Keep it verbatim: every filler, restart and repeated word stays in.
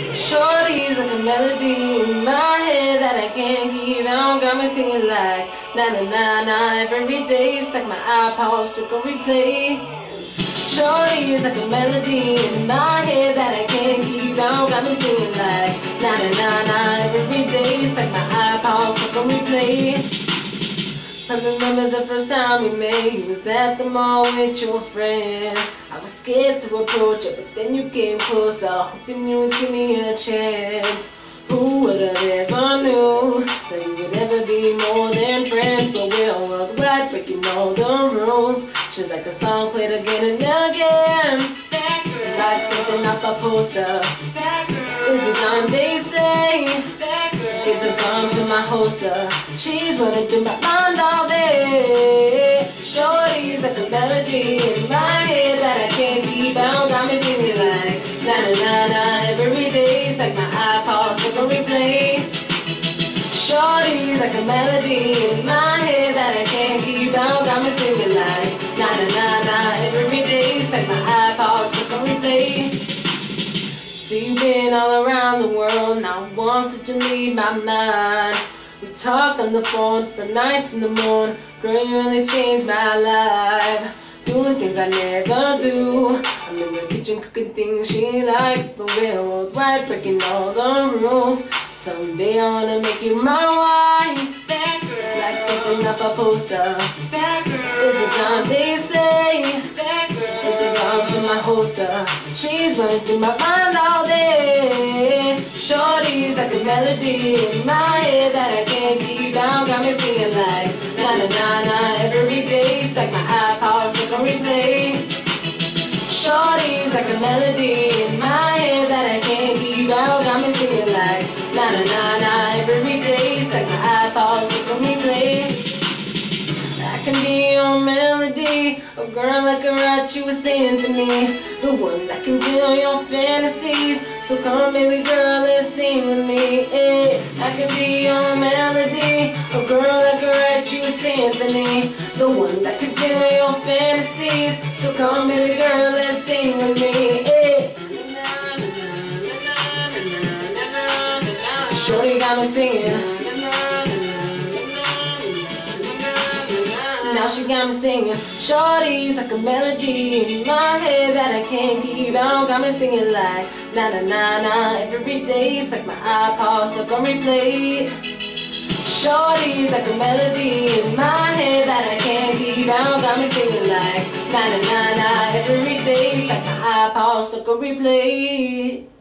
Shorty's like a melody in my head that I can't keep out. Got me singing like na na na na every day. It's like my iPod stuck on replay. Shorty's like a melody in my head that I can't keep out. Got me singing like na na na na every day. It's like my iPod stuck on replay. I remember the first time we met. You was at the mall with your friend. I was scared to approach you, but then you came closer, hoping you would give me a chance. Who would have ever knew that we would ever be more than friends? But we're worldwide, breaking all the rules. Just like a song played again and again. That girl, like something off a poster. That girl is a dime, they say. That girl is a bomb to my holster. She's running through my mind all day. Shorty's like a melody in my head that I can't keep out. Got me singing like na na na na every day. It's like my iPod stuck on replay. Shorty's like a melody in my head that I can't keep out. Got me singing like na na na na every day. It's like my iPod stuck on replay. See, you've been all around the world, not once did you leave my mind. We talked on the phone for nights in the morning. Girl, you really changed my life. Doing things I never do. I'm in the kitchen cooking things she likes. But we're worldwide, breaking all the rules. Someday I wanna make you my wife. That girl, like something off a poster. That girl is a dime, they say. That girl is a bomb to my holster. She's running through my mind all day. Shorty's like a melody in my head that I can't keep out. Got me singing like na na na na every day. It's like my iPod stuck on replay. Shorty's like a melody in my head that I can't keep out. Got me singing like na na na na every day. It's like my iPod stuck on replay. I can be your melody, a girl like a write you a symphony, the one that can fill your fantasies. So come baby girl, let's sing with me. Hey, I can be your melody, a girl like a write you a symphony, the one that can fill your fantasies. So come baby girl, let's sing with me. Hey. Shorty got me singing. Now she got me singing. Shorty's like a melody in my head that I can't keep out. Got me singing like na na na na every day. It's like my iPod stuck on replay. Shorty's like a melody in my head that I can't keep out. Got me singing like na na na na every day. It's like my iPod stuck on replay.